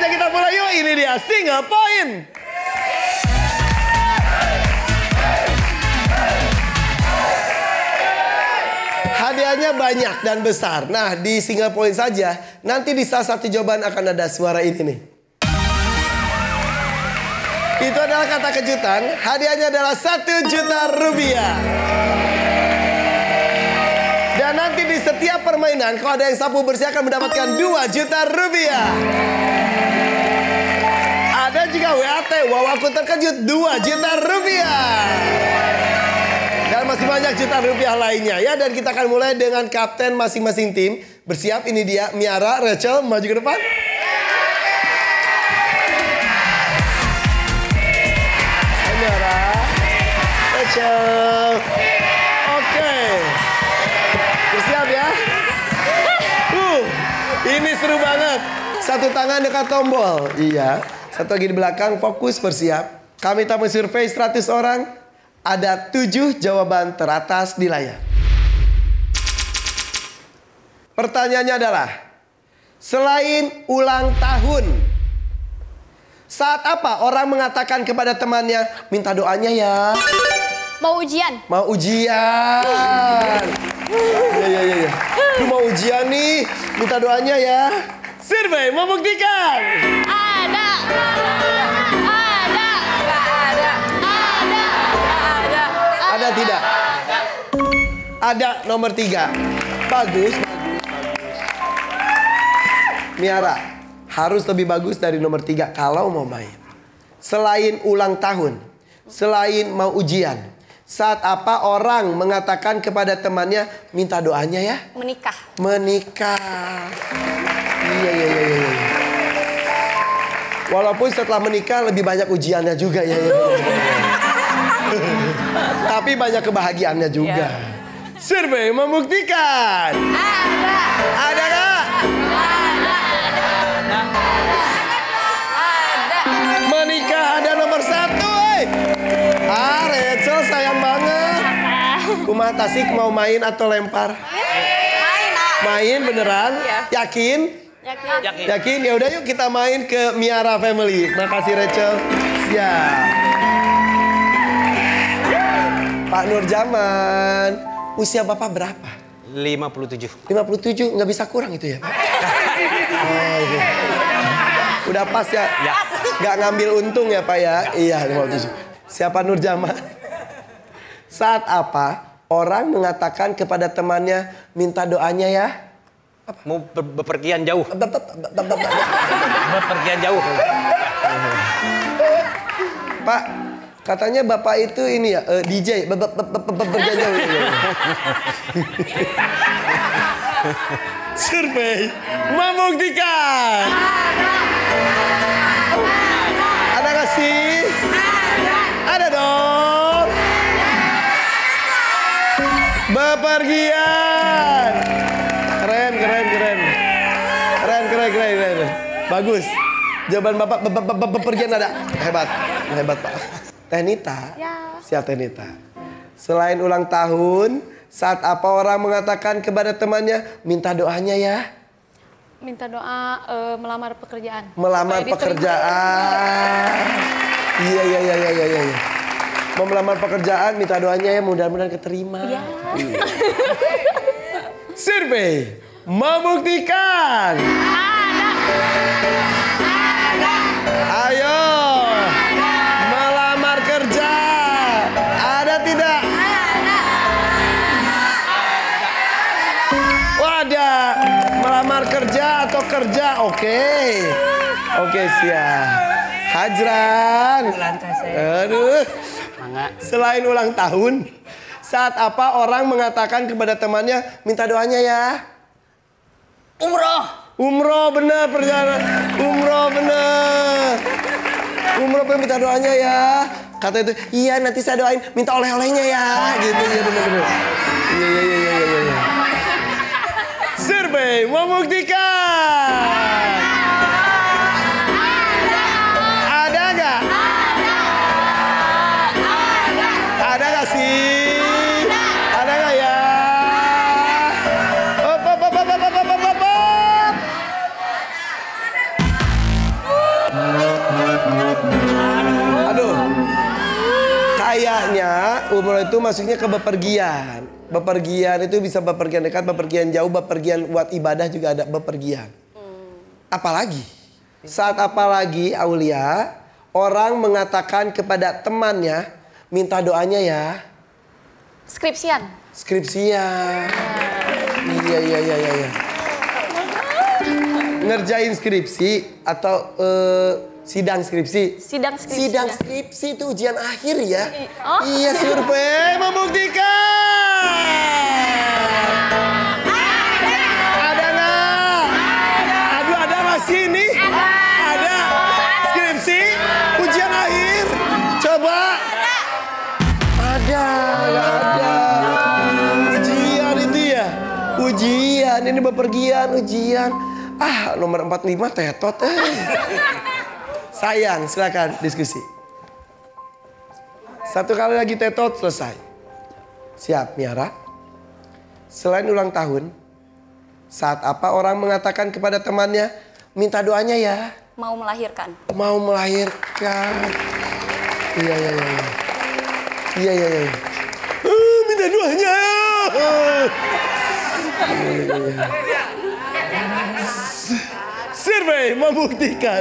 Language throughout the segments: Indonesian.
saja kita mulai yuk. Ini dia single point. Hadiahnya banyak dan besar. Nah, di single point saja, nanti di salah satu jawaban akan ada suara ini nih. Itu adalah kata kejutan. Hadiahnya adalah 1 juta rupiah. Dan nanti di setiap permainan, kalau ada yang sapu bersih akan mendapatkan 2 juta rupiah. Ada juga WAT, wow aku terkejut, 2 juta rupiah. Dan masih banyak juta rupiah lainnya ya. Dan kita akan mulai dengan kapten masing-masing tim. Bersiap, ini dia Miara, Rachel, maju ke depan. Miara, Rachel. Oke. Bersiap ya. Ini seru banget. Satu tangan dekat tombol. Iya. Satu lagi di belakang, fokus bersiap. Kami tak mensurvei 100 orang. Ada 7 jawaban teratas di layar. Pertanyaannya adalah, selain ulang tahun, saat apa orang mengatakan kepada temannya, minta doanya ya? Mau ujian. Mau ujian. Ya. Lu mau ujian nih, minta doanya ya. Survei membuktikan. Ada. Ada tidak? Ada nomor 3. Bagus. Miara, harus lebih bagus dari nomor 3 kalau mau main. Selain ulang tahun, selain mau ujian, saat apa orang mengatakan kepada temannya, minta doanya ya? Menikah. Menikah. Iya. Walaupun setelah menikah lebih banyak ujiannya juga ya. Tapi banyak kebahagiaannya juga. Survei membuktikan. Ada nggak? Menikah ada nomor 1. Rachel sayang banget. Kumaha tasik mau main atau lempar? Main beneran? Yakin? Yakin? Ya udah yuk kita main ke Miara Family. Makasih Rachel. Siap. Pak Nurjaman, usia Bapak berapa? 57. 57, nggak bisa kurang itu ya Pak? Oh, iya. Udah pas ya? Nggak ngambil untung ya Pak ya? Iya, 57. Siapa Nurjaman? Saat apa orang mengatakan kepada temannya, minta doanya ya? Mau bepergian jauh. Bepergian jauh. Pak, katanya Bapak itu ini ya, DJ, bepergian jauh. Survei membuktikan. Ada nggak sih? Ada dong. Bepergian. Keren. Bagus. Jawaban Bapak bepergian ada. Hebat Pak. Tenita. Ya. Siap Tenita. Selain ulang tahun, saat apa orang mengatakan kepada temannya, minta doanya ya? Minta doa melamar pekerjaan. Melamar pekerjaan. Iya. Mau melamar pekerjaan, minta doanya ya, mudah-mudahan keterima. Iya. Survei membuktikan. Ayo. Melamar kerja. Ada tidak? Wadah. Melamar kerja atau kerja? Oke, siap. Hajran. Aduh. Selain ulang tahun, saat apa orang mengatakan kepada temannya, minta doanya ya? Umroh bener perjalanan. Umroh bener minta doanya ya. Kata itu, iya nanti saya doain minta oleh-olehnya ya. Gitu ya bener. Iya. Survei membuktikan. Ada nggak? Ada nggak sih? Ada nggak ya? umroh itu maksudnya ke bepergian. Bepergian itu bisa bepergian dekat, bepergian jauh, bepergian buat ibadah juga ada bepergian. Apalagi? Saat apalagi Aulia, orang mengatakan kepada temannya, minta doanya ya. Skripsian. Skripsian. Iya. Ngerjain skripsi atau sidang skripsi. Sidang skripsi. Sidang skripsi itu ujian akhir ya. Oh. Iya, survei membuktikan. Ada nggak? Aduh, ada nggak sini? Ada. Skripsi ujian akhir. Coba. Ada, nggak ada. Ujian itu ya. Ujian, ini bepergian, ujian. Nomor 45 tetot. Sayang, silakan diskusi. Satu kali lagi tetot, selesai. Siap, Miara? Selain ulang tahun, saat apa orang mengatakan kepada temannya, minta doanya ya? Mau melahirkan. Mau melahirkan. Iya. Minta doanya. Survei membuktikan.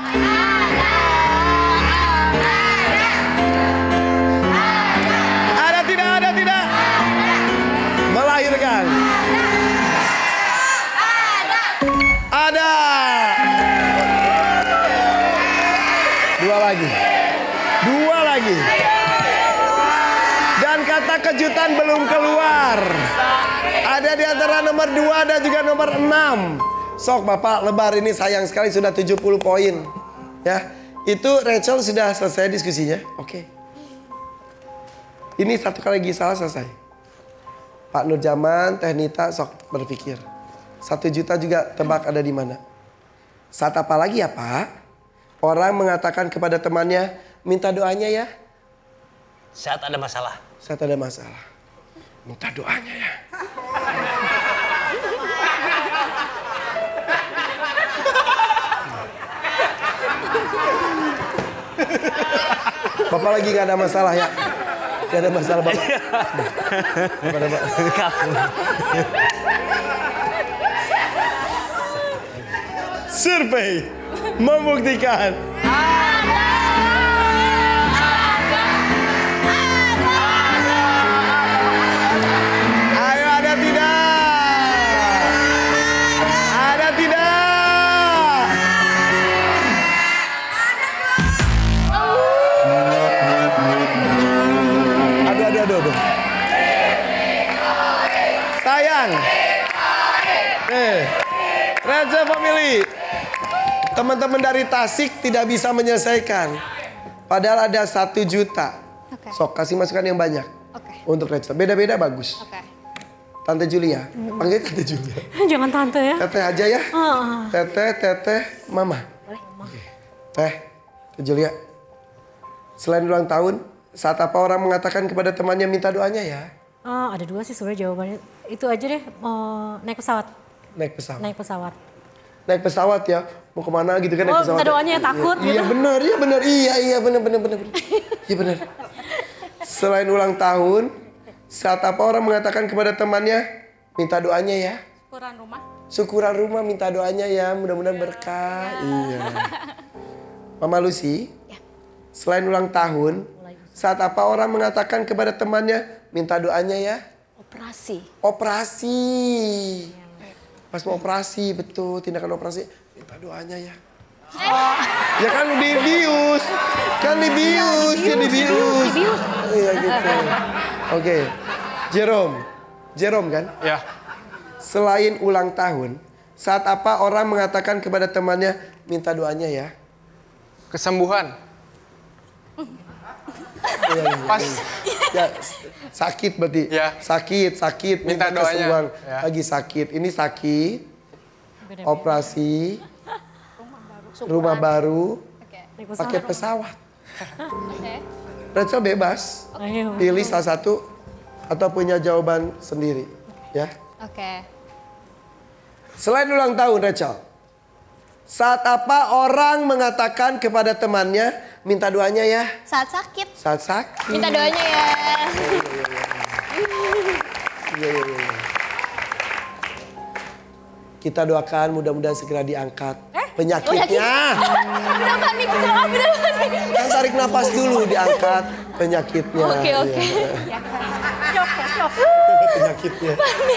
Ada tidak? Melahirkan. Ada. Dua lagi. Dan kata kejutan belum keluar. Ada di antara nomor 2 dan juga nomor 6. Sok Bapak lebar ini sayang sekali sudah 70 poin. Ya. Itu Rachel sudah selesai diskusinya. Oke. Ini satu kali lagi salah selesai. Pak Nurjaman, Teh Nita sok berpikir. 1 juta juga tebak ada di mana. Saat apa lagi ya Pak? Orang mengatakan kepada temannya, minta doanya ya. Saat ada masalah. Saat ada masalah. Minta doanya ya. Bapak lagi gak ada masalah ya? Gak ada masalah Bapak. Survei membuktikan. Ayo, ada tidak? Ada tidak? Aduh. Sayang. Raja Family. Teman-teman dari Tasik tidak bisa menyelesaikan. Padahal ada 1 juta. Okay. Sok kasih masukan yang banyak. Okay. Untuk Rachel. Beda-beda bagus. Okay. Tante Julia. Panggil Tante Julia. Jangan tante ya. Teteh aja ya. Teteh, mama. Boleh. Okay. Tante Julia. Selain ulang tahun, saat apa orang mengatakan kepada temannya minta doanya ya? Ada 2 sih sebenarnya jawabannya. Itu aja deh, naik pesawat. Naik pesawat. Naik pesawat ya, mau kemana gitu kan naik pesawat. Minta doanya ya takut gitu. Iya benar, iya benar. Iya benar. Selain ulang tahun, saat apa orang mengatakan kepada temannya, minta doanya ya. Syukuran rumah minta doanya ya, mudah-mudahan berkah. Iya. Mama Lucy, selain ulang tahun, saat apa orang mengatakan kepada temannya, minta doanya ya. Operasi. Pas mau operasi, betul, tindakan operasi, minta doanya ya. Ya kan dibius. Iya gitu. Oke. Jerome kan? Ya. Selain ulang tahun, saat apa orang mengatakan kepada temannya, minta doanya ya? Kesembuhan. Iya. Pas. Ya, sakit berarti. Ya. Sakit. Minta doanya. kesembuhan. Ya. Lagi sakit. Ini sakit. Operasi. Rumah baru. Pakai pesawat. Rachel bebas. Pilih salah satu atau punya jawaban sendiri. Ya. Oke. Selain ulang tahun Rachel. Saat apa orang mengatakan kepada temannya, minta doanya ya. Saat sakit. Saat sakit. Minta doanya ya. Iya. Kita doakan mudah-mudahan segera diangkat penyakitnya. Udah panik, udah panik. Kan tarik napas dulu, diangkat penyakitnya. Oke. Ya. Penyakitnya.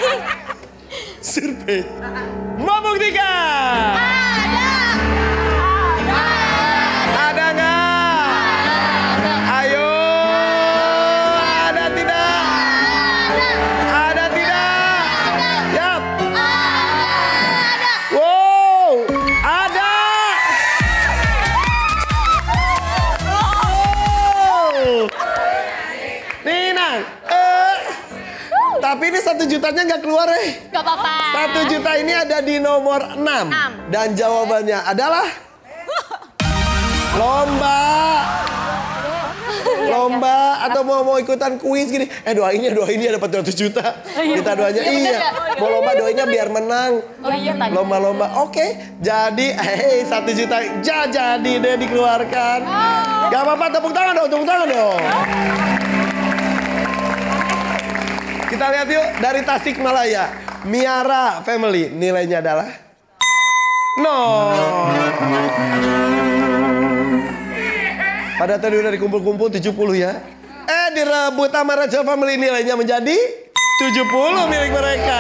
Survei membuktikan. Ada nggak? Ayo. Ada tidak? Ada tidak? Yap. Wow, ada. Oh. Nina, tapi ini 1 jutanya nggak keluar Gak apa-apa. 1 juta ini ada di nomor 6. Dan jawabannya adalah lomba atau mau ikutan kuis gini. Doain ya dapat 200 juta. Kita doanya iya. Mau lomba doainnya biar menang. Oh iya tadi. Lomba-lomba. Oke. Jadi 1 juta jadi deh dikeluarkan. Gak apa-apa, tepuk tangan dong. Kita lihat yuk dari Tasikmalaya. Miara Family nilainya adalah 0. Pada tadi udah dikumpul-kumpul 70 ya. Direbut sama Rachel Family nilainya menjadi 70 milik mereka.